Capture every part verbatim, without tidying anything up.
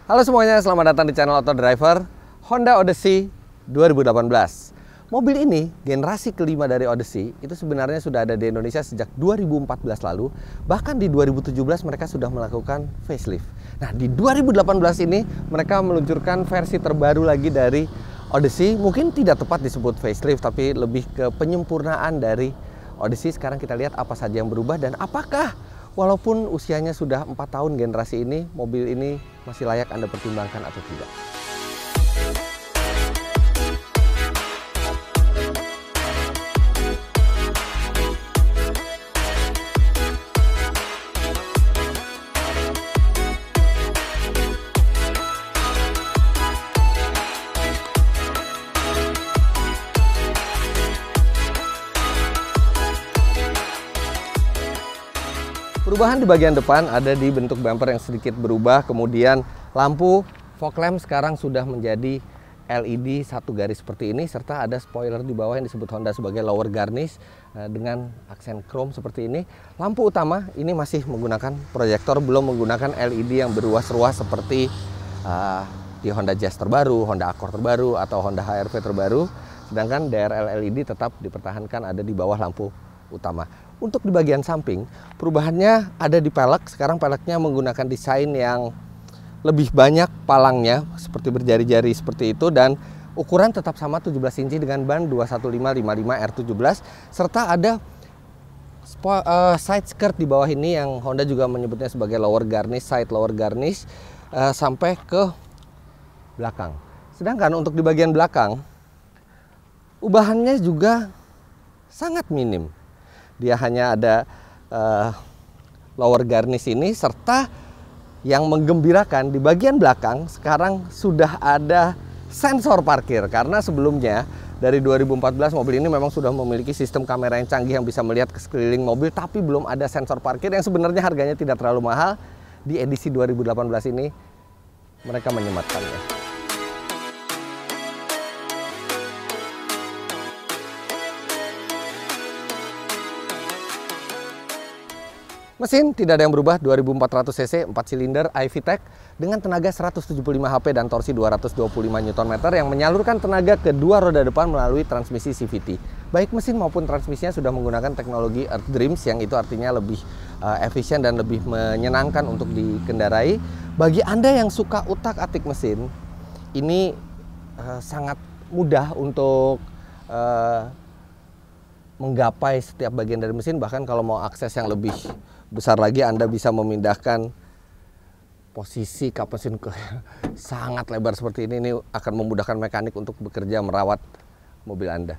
Halo semuanya, selamat datang di channel Auto Driver Honda Odyssey dua ribu delapan belas. Mobil ini, generasi kelima dari Odyssey, itu sebenarnya sudah ada di Indonesia sejak dua ribu empat belas lalu. Bahkan di dua ribu tujuh belas mereka sudah melakukan facelift. Nah, di dua ribu delapan belas ini mereka meluncurkan versi terbaru lagi dari Odyssey. Mungkin tidak tepat disebut facelift, tapi lebih ke penyempurnaan dari Odyssey. Sekarang kita lihat apa saja yang berubah dan apakah walaupun usianya sudah empat tahun generasi ini, mobil ini masih layak Anda pertimbangkan atau tidak. Perubahan di bagian depan ada di bentuk bumper yang sedikit berubah, kemudian lampu fog lamp sekarang sudah menjadi L E D satu garis seperti ini, serta ada spoiler di bawah yang disebut Honda sebagai lower garnish dengan aksen chrome seperti ini. Lampu utama ini masih menggunakan proyektor, belum menggunakan L E D yang beruas-ruas seperti uh, di Honda Jazz terbaru, Honda Accord terbaru, atau Honda H R V terbaru. Sedangkan D R L L E D tetap dipertahankan ada di bawah lampu utama. Untuk di bagian samping, perubahannya ada di pelek. Sekarang peleknya menggunakan desain yang lebih banyak palangnya, seperti berjari-jari seperti itu, dan ukuran tetap sama tujuh belas inci dengan ban dua satu lima lima lima R tujuh belas, serta ada uh, side skirt di bawah ini yang Honda juga menyebutnya sebagai lower garnish, side lower garnish, uh, sampai ke belakang. Sedangkan untuk di bagian belakang, ubahannya juga sangat minim. Dia hanya ada uh, lower garnish ini, serta yang menggembirakan di bagian belakang sekarang sudah ada sensor parkir. Karena sebelumnya dari dua ribu empat belas mobil ini memang sudah memiliki sistem kamera yang canggih yang bisa melihat ke sekeliling mobil, tapi belum ada sensor parkir yang sebenarnya harganya tidak terlalu mahal. Di edisi dua ribu delapan belas ini mereka menyematkannya. Mesin tidak ada yang berubah, dua ribu empat ratus cc, empat silinder I V TEC dengan tenaga seratus tujuh puluh lima H P dan torsi dua ratus dua puluh lima newton meter yang menyalurkan tenaga ke dua roda depan melalui transmisi C V T. Baik mesin maupun transmisinya sudah menggunakan teknologi Earth Dreams, yang itu artinya lebih uh, efisien dan lebih menyenangkan untuk dikendarai. Bagi Anda yang suka utak-atik mesin, ini uh, sangat mudah untuk uh, menggapai setiap bagian dari mesin. Bahkan kalau mau akses yang lebih besar lagi, Anda bisa memindahkan posisi kap mesin ke sangat lebar seperti ini. Ini akan memudahkan mekanik untuk bekerja merawat mobil Anda.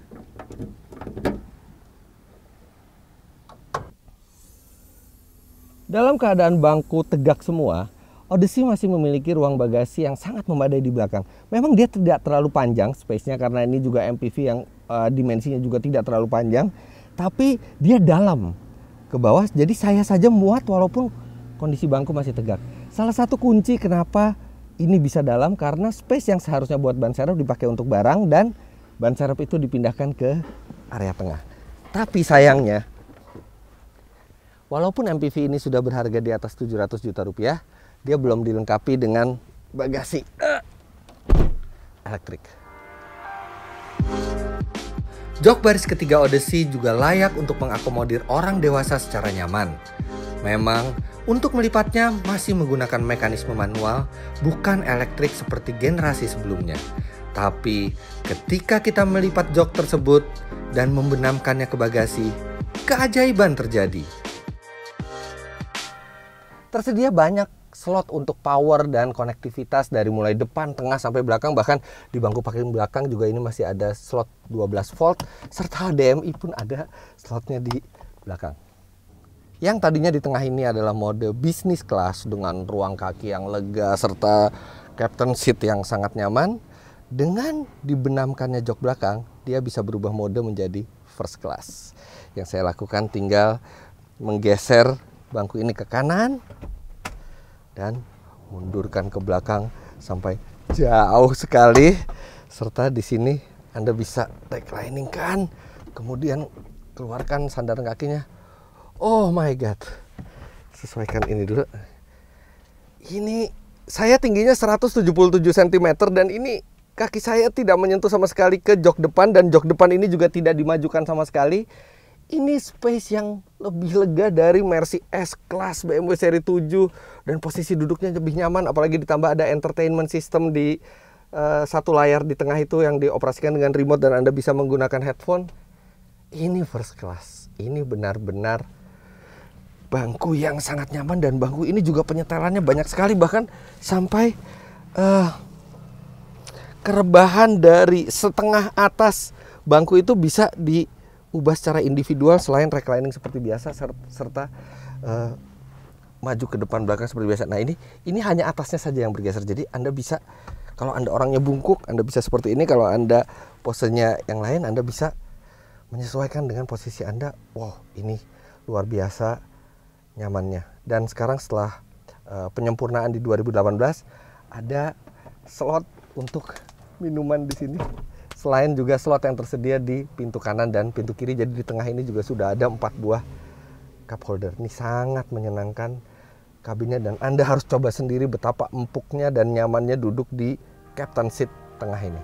Dalam keadaan bangku tegak semua, Odyssey masih memiliki ruang bagasi yang sangat memadai di belakang. Memang dia tidak terlalu panjang space-nya karena ini juga M P V yang uh, dimensinya juga tidak terlalu panjang, tapi dia dalam ke bawah, jadi saya saja muat walaupun kondisi bangku masih tegak. Salah satu kunci kenapa ini bisa dalam karena space yang seharusnya buat ban serep dipakai untuk barang, dan ban serep itu dipindahkan ke area tengah. Tapi sayangnya, walaupun M P V ini sudah berharga di atas tujuh ratus juta rupiah, dia belum dilengkapi dengan bagasi uh, elektrik. Jok baris ketiga Odyssey juga layak untuk mengakomodir orang dewasa secara nyaman. Memang, untuk melipatnya masih menggunakan mekanisme manual, bukan elektrik seperti generasi sebelumnya. Tapi, ketika kita melipat jok tersebut dan membenamkannya ke bagasi, keajaiban terjadi. Tersedia banyak slot untuk power dan konektivitas dari mulai depan, tengah, sampai belakang. Bahkan di bangku parkir belakang juga ini masih ada slot dua belas volt, serta H D M I pun ada slotnya di belakang. Yang tadinya di tengah ini adalah mode business class dengan ruang kaki yang lega serta captain seat yang sangat nyaman. Dengan dibenamkannya jok belakang, dia bisa berubah mode menjadi first class. Yang saya lakukan tinggal menggeser bangku ini ke kanan dan mundurkan ke belakang sampai jauh sekali, serta di sini Anda bisa reclining kan, kemudian keluarkan sandaran kakinya. Oh my god, sesuaikan ini dulu. Ini saya tingginya seratus tujuh puluh tujuh sentimeter dan ini kaki saya tidak menyentuh sama sekali ke jok depan, dan jok depan ini juga tidak dimajukan sama sekali. Ini space yang lebih lega dari Mercy S-Class B M W seri tujuh, dan posisi duduknya lebih nyaman, apalagi ditambah ada entertainment system di uh, satu layar di tengah itu yang dioperasikan dengan remote dan Anda bisa menggunakan headphone. Ini first class. Ini benar-benar bangku yang sangat nyaman, dan bangku ini juga penyetelannya banyak sekali, bahkan sampai uh, kerebahan dari setengah atas bangku itu bisa diubah secara individual selain reclining seperti biasa, serta uh, maju ke depan belakang seperti biasa. Nah ini ini hanya atasnya saja yang bergeser, jadi Anda bisa, kalau Anda orangnya bungkuk, Anda bisa seperti ini. Kalau Anda posenya yang lain, Anda bisa menyesuaikan dengan posisi Anda. Wow, ini luar biasa nyamannya. Dan sekarang setelah uh, penyempurnaan di dua ribu delapan belas, ada slot untuk minuman di sini. Selain juga slot yang tersedia di pintu kanan dan pintu kiri, jadi di tengah ini juga sudah ada empat buah cup holder. Ini sangat menyenangkan kabinnya, dan Anda harus coba sendiri betapa empuknya dan nyamannya duduk di captain seat tengah ini.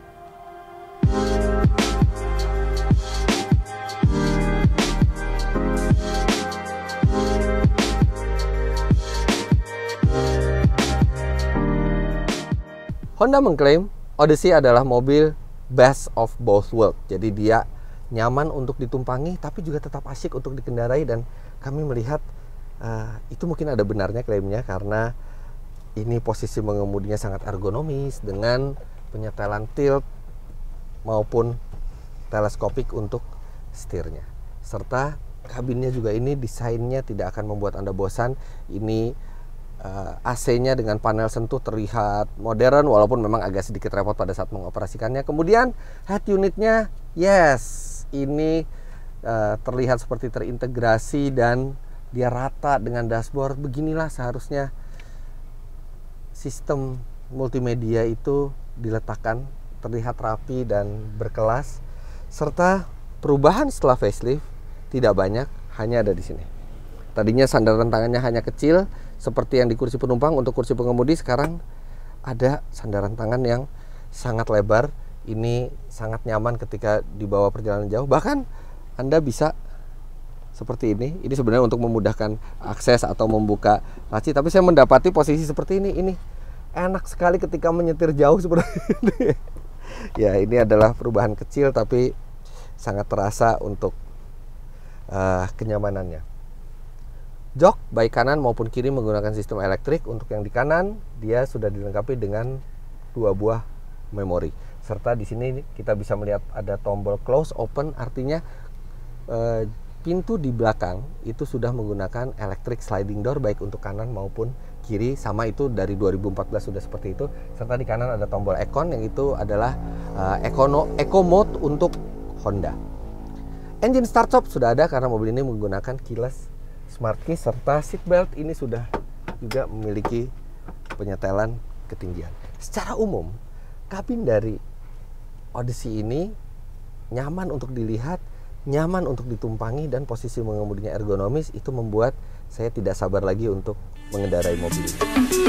Honda mengklaim Odyssey adalah mobil best of both worlds. Jadi dia nyaman untuk ditumpangi, tapi juga tetap asyik untuk dikendarai. Dan kami melihat uh, itu mungkin ada benarnya klaimnya, karena ini posisi mengemudinya sangat ergonomis dengan penyetelan tilt maupun teleskopik untuk setirnya. Serta kabinnya juga ini desainnya tidak akan membuat Anda bosan. Ini Uh, A C-nya dengan panel sentuh terlihat modern, walaupun memang agak sedikit repot pada saat mengoperasikannya. Kemudian head unitnya, yes, ini uh, terlihat seperti terintegrasi dan dia rata dengan dashboard. Beginilah seharusnya sistem multimedia itu diletakkan, terlihat rapi dan berkelas. Serta perubahan setelah facelift tidak banyak, hanya ada di sini. Tadinya sandaran tangannya hanya kecil seperti yang di kursi penumpang. Untuk kursi pengemudi sekarang ada sandaran tangan yang sangat lebar. Ini sangat nyaman ketika dibawa perjalanan jauh. Bahkan Anda bisa seperti ini. Ini sebenarnya untuk memudahkan akses atau membuka laci. Tapi saya mendapati posisi seperti ini. Ini enak sekali ketika menyetir jauh seperti ini. Ya, ini adalah perubahan kecil tapi sangat terasa untuk uh, kenyamanannya. Jok baik kanan maupun kiri menggunakan sistem elektrik. Untuk yang di kanan dia sudah dilengkapi dengan dua buah memori. Serta di sini kita bisa melihat ada tombol close open, artinya eh, pintu di belakang itu sudah menggunakan electric sliding door baik untuk kanan maupun kiri. Sama itu dari dua ribu empat belas sudah seperti itu. Serta di kanan ada tombol Econ yang itu adalah eh, Econo, Eco Mode untuk Honda. Engine start stop sudah ada karena mobil ini menggunakan keyless smart key, serta seat belt ini sudah juga memiliki penyetelan ketinggian. Secara umum, kabin dari Odyssey ini nyaman untuk dilihat, nyaman untuk ditumpangi, dan posisi mengemudinya ergonomis. Itu membuat saya tidak sabar lagi untuk mengendarai mobil ini.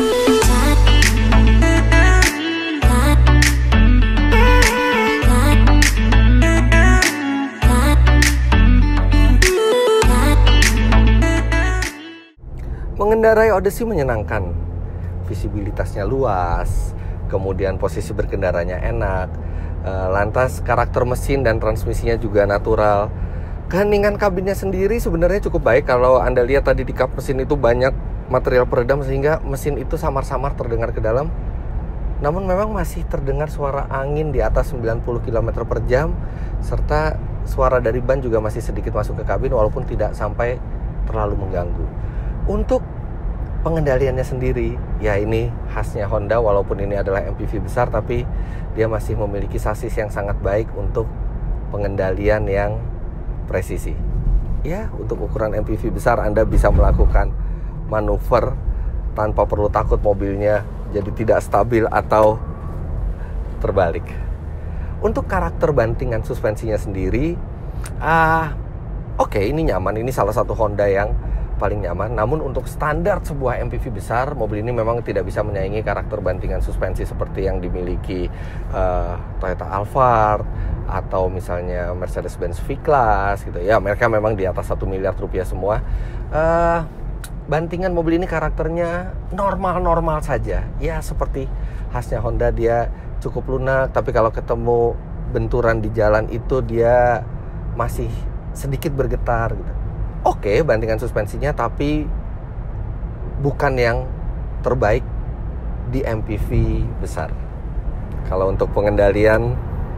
Mengendarai Odyssey menyenangkan, visibilitasnya luas, kemudian posisi berkendaranya enak, lantas karakter mesin dan transmisinya juga natural. Keheningan kabinnya sendiri sebenarnya cukup baik. Kalau Anda lihat tadi di kap mesin itu banyak material peredam sehingga mesin itu samar-samar terdengar ke dalam. Namun memang masih terdengar suara angin di atas sembilan puluh kilometer per jam, serta suara dari ban juga masih sedikit masuk ke kabin walaupun tidak sampai terlalu mengganggu. Untuk pengendaliannya sendiri, ya ini khasnya Honda, walaupun ini adalah M P V besar, tapi dia masih memiliki sasis yang sangat baik untuk pengendalian yang presisi. Ya, untuk ukuran M P V besar Anda bisa melakukan manuver tanpa perlu takut mobilnya jadi tidak stabil atau terbalik. Untuk karakter bantingan suspensinya sendiri, ah, oke okay, ini nyaman. Ini salah satu Honda yang paling nyaman. Namun untuk standar sebuah M P V besar, mobil ini memang tidak bisa menyaingi karakter bantingan suspensi seperti yang dimiliki uh, Toyota Alphard atau misalnya Mercedes-Benz V-Class gitu ya. Mereka memang di atas satu miliar rupiah semua. Uh, bantingan mobil ini karakternya normal-normal saja. Ya seperti khasnya Honda, dia cukup lunak, tapi kalau ketemu benturan di jalan itu dia masih sedikit bergetar gitu. Oke, bantingan suspensinya tapi bukan yang terbaik di M P V besar. Kalau untuk pengendalian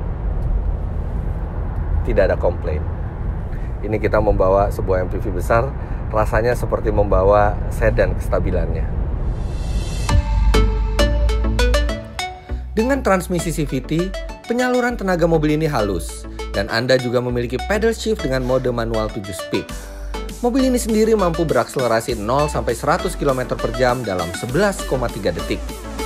tidak ada komplain. Ini kita membawa sebuah M P V besar, rasanya seperti membawa sedan kestabilannya. Dengan transmisi C V T, penyaluran tenaga mobil ini halus, dan Anda juga memiliki pedal shift dengan mode manual tujuh speed. Mobil ini sendiri mampu berakselerasi nol sampai seratus kilometer per jam dalam sebelas koma tiga detik.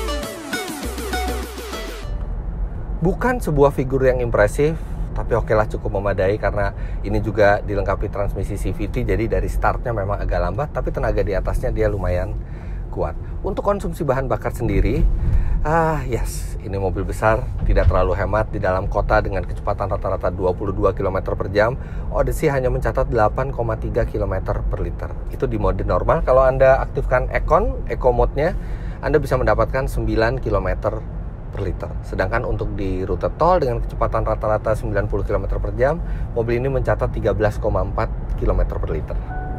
Bukan sebuah figur yang impresif, tapi okelah cukup memadai karena ini juga dilengkapi transmisi C V T, jadi dari startnya memang agak lambat, tapi tenaga di atasnya dia lumayan kuat. Untuk konsumsi bahan bakar sendiri, ah yes, ini mobil besar, tidak terlalu hemat di dalam kota dengan kecepatan rata-rata dua puluh dua kilometer per jam. Odyssey hanya mencatat delapan koma tiga kilometer per liter. Itu di mode normal. Kalau Anda aktifkan Econ, Eco mode-nya, Anda bisa mendapatkan sembilan kilometer per liter. Sedangkan untuk di rute tol dengan kecepatan rata-rata sembilan puluh kilometer per jam, mobil ini mencatat tiga belas koma empat kilometer per liter.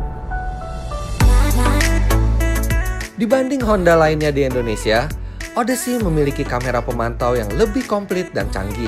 Dibanding Honda lainnya di Indonesia, Odyssey memiliki kamera pemantau yang lebih komplit dan canggih.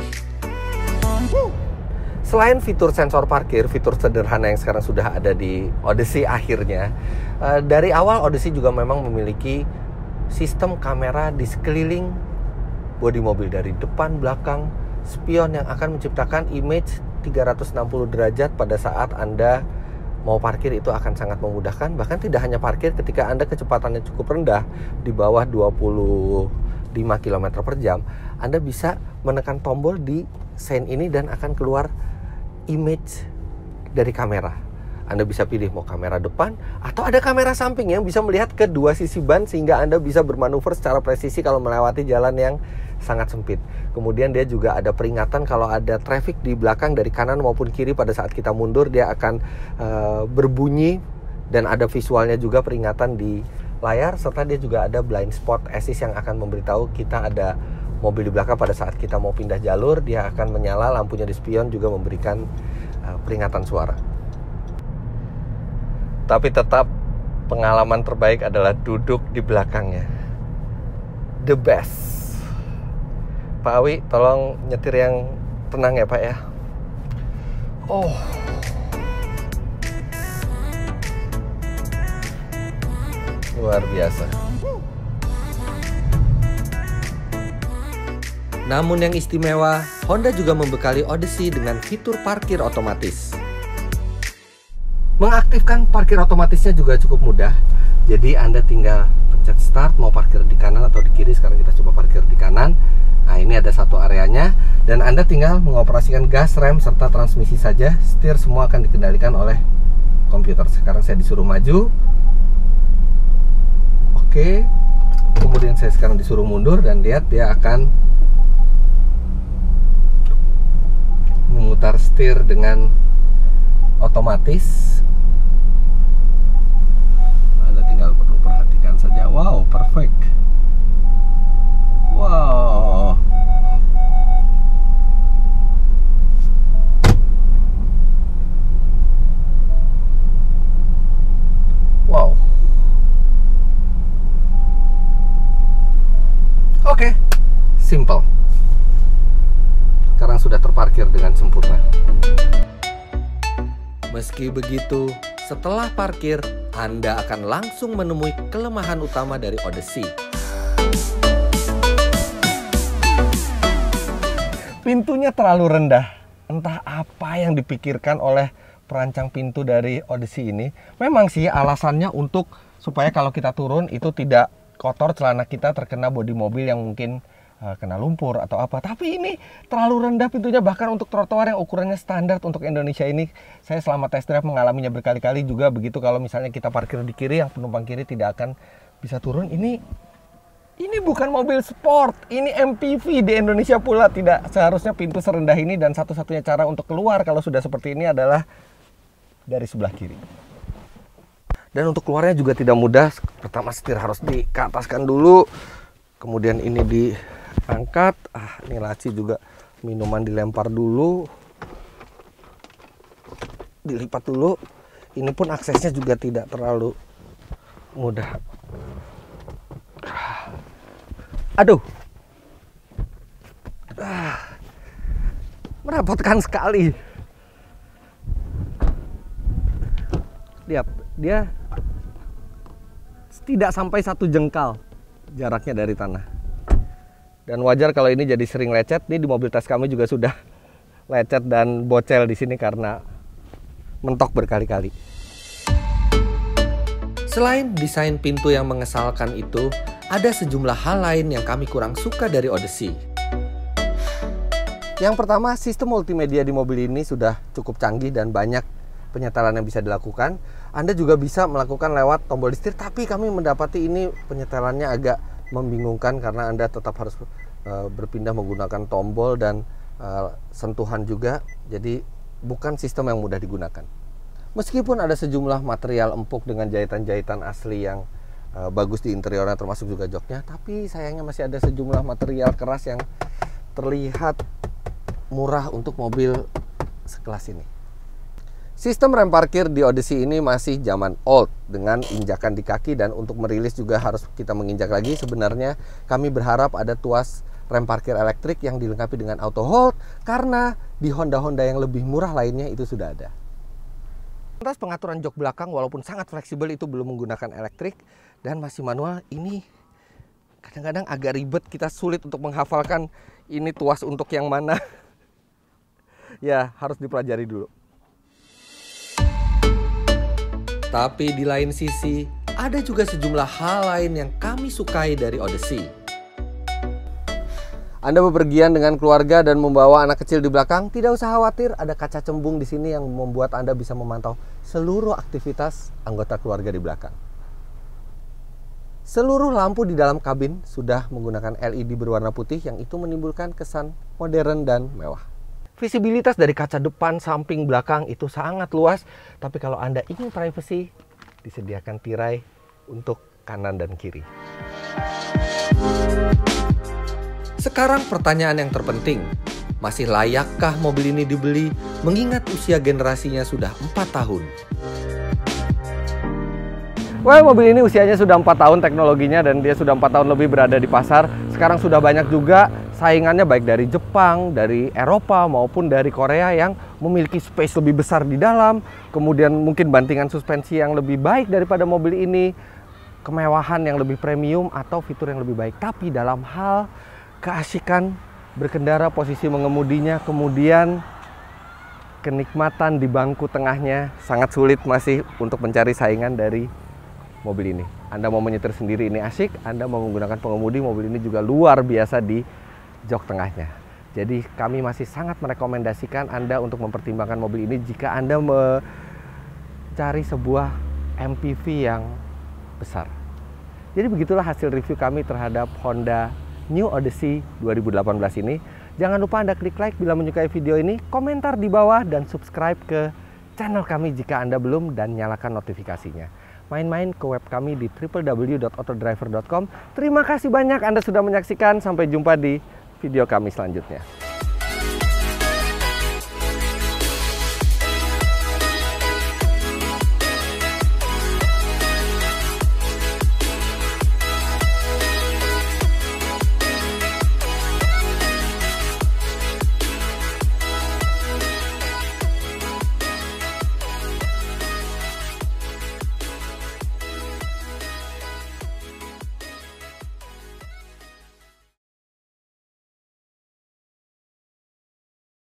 Selain fitur sensor parkir, fitur sederhana yang sekarang sudah ada di Odyssey akhirnya, dari awal Odyssey juga memang memiliki sistem kamera di sekeliling bodi mobil dari depan, belakang, spion yang akan menciptakan image tiga ratus enam puluh derajat pada saat Anda mau parkir. Itu akan sangat memudahkan. Bahkan tidak hanya parkir, ketika Anda kecepatannya cukup rendah di bawah dua puluh lima kilometer per jam, Anda bisa menekan tombol di sein ini dan akan keluar image dari kamera. Anda bisa pilih mau kamera depan atau ada kamera samping yang bisa melihat ke dua sisi ban, sehingga Anda bisa bermanuver secara presisi kalau melewati jalan yang sangat sempit. Kemudian dia juga ada peringatan kalau ada traffic di belakang dari kanan maupun kiri. Pada saat kita mundur, dia akan uh, berbunyi dan ada visualnya juga peringatan di layar, serta dia juga ada blind spot assist yang akan memberitahu kita ada mobil di belakang. Pada saat kita mau pindah jalur, dia akan menyala, lampunya di spion juga memberikan uh, peringatan suara. Tapi tetap pengalaman terbaik adalah duduk di belakangnya. The best. Pak Awi, tolong nyetir yang tenang ya Pak ya. Oh. Luar biasa. Namun yang istimewa, Honda juga membekali Odyssey dengan fitur parkir otomatis. Mengaktifkan parkir otomatisnya juga cukup mudah. Jadi Anda tinggal pencet start, mau parkir di kanan atau di kiri. Sekarang kita coba parkir di kanan. Nah, ini ada satu areanya, dan Anda tinggal mengoperasikan gas, rem, serta transmisi saja. Setir semua akan dikendalikan oleh komputer. Sekarang saya disuruh maju. Oke. Kemudian saya sekarang disuruh mundur, dan lihat dia akan memutar setir dengan otomatis. Anda tinggal perlu perhatikan saja. Wow, perfect. Wow. Wow. Oke, simple. Sekarang sudah terparkir dengan sempurna. Meski begitu, setelah parkir, Anda akan langsung menemui kelemahan utama dari Odyssey. Pintunya terlalu rendah. Entah apa yang dipikirkan oleh perancang pintu dari Odyssey ini. Memang sih alasannya untuk supaya kalau kita turun itu tidak kotor, celana kita terkena bodi mobil yang mungkin kena lumpur atau apa. Tapi ini terlalu rendah pintunya, bahkan untuk trotoar yang ukurannya standar untuk Indonesia ini. Saya selama test drive mengalaminya berkali-kali juga begitu. Kalau misalnya kita parkir di kiri, yang penumpang kiri tidak akan bisa turun. Ini ini bukan mobil sport, ini M P V di Indonesia pula. Tidak seharusnya pintu serendah ini, dan satu-satunya cara untuk keluar kalau sudah seperti ini adalah dari sebelah kiri. Dan untuk keluarnya juga tidak mudah. Pertama setir harus dikeataskan dulu, kemudian ini diangkat. Ah, ini laci juga, minuman dilempar dulu, dilipat dulu. Ini pun aksesnya juga tidak terlalu mudah. Aduh, ah, merepotkan sekali. Lihat, dia tidak sampai satu jengkal jaraknya dari tanah. Dan wajar kalau ini jadi sering lecet. Ini di mobil tes kami juga sudah lecet dan bocel di sini karena mentok berkali-kali. Selain desain pintu yang mengesalkan itu, ada sejumlah hal lain yang kami kurang suka dari Odyssey. Yang pertama, sistem multimedia di mobil ini sudah cukup canggih dan banyak penyetelan yang bisa dilakukan. Anda juga bisa melakukan lewat tombol di setir, tapi kami mendapati ini penyetelannya agak membingungkan karena Anda tetap harus uh, berpindah menggunakan tombol dan uh, sentuhan juga. Jadi bukan sistem yang mudah digunakan. Meskipun ada sejumlah material empuk dengan jahitan-jahitan asli yang uh, bagus di interiornya, termasuk juga joknya, tapi sayangnya masih ada sejumlah material keras yang terlihat murah untuk mobil sekelas ini. Sistem rem parkir di Odyssey ini masih zaman old dengan injakan di kaki, dan untuk merilis juga harus kita menginjak lagi. Sebenarnya kami berharap ada tuas rem parkir elektrik yang dilengkapi dengan auto hold, karena di Honda-Honda yang lebih murah lainnya itu sudah ada. Lantas pengaturan jok belakang walaupun sangat fleksibel itu belum menggunakan elektrik dan masih manual. Ini kadang-kadang agak ribet, kita sulit untuk menghafalkan ini tuas untuk yang mana. Ya, harus dipelajari dulu. Tapi di lain sisi, ada juga sejumlah hal lain yang kami sukai dari Odyssey. Anda bepergian dengan keluarga dan membawa anak kecil di belakang, tidak usah khawatir, ada kaca cembung di sini yang membuat Anda bisa memantau seluruh aktivitas anggota keluarga di belakang. Seluruh lampu di dalam kabin sudah menggunakan L E D berwarna putih yang itu menimbulkan kesan modern dan mewah. Visibilitas dari kaca depan, samping, belakang itu sangat luas, tapi kalau Anda ingin privacy, disediakan tirai untuk kanan dan kiri. Sekarang pertanyaan yang terpenting, masih layakkah mobil ini dibeli mengingat usia generasinya sudah empat tahun? Well, mobil ini usianya sudah empat tahun teknologinya, dan dia sudah empat tahun lebih berada di pasar. Sekarang sudah banyak juga saingannya, baik dari Jepang, dari Eropa, maupun dari Korea yang memiliki space lebih besar di dalam. Kemudian mungkin bantingan suspensi yang lebih baik daripada mobil ini, kemewahan yang lebih premium, atau fitur yang lebih baik. Tapi dalam hal keasikan berkendara, posisi mengemudinya, kemudian kenikmatan di bangku tengahnya, sangat sulit masih untuk mencari saingan dari mobil ini. Anda mau menyetir sendiri ini asik, Anda mau menggunakan pengemudi, mobil ini juga luar biasa di jok tengahnya. Jadi kami masih sangat merekomendasikan Anda untuk mempertimbangkan mobil ini jika Anda mencari sebuah M P V yang besar. Jadi begitulah hasil review kami terhadap Honda New Odyssey dua ribu delapan belas ini. Jangan lupa Anda klik like bila menyukai video ini, komentar di bawah, dan subscribe ke channel kami jika Anda belum, dan nyalakan notifikasinya. Main-main ke web kami di w w w dot autodriver dot com. Terima kasih banyak Anda sudah menyaksikan. Sampai jumpa di video kami selanjutnya.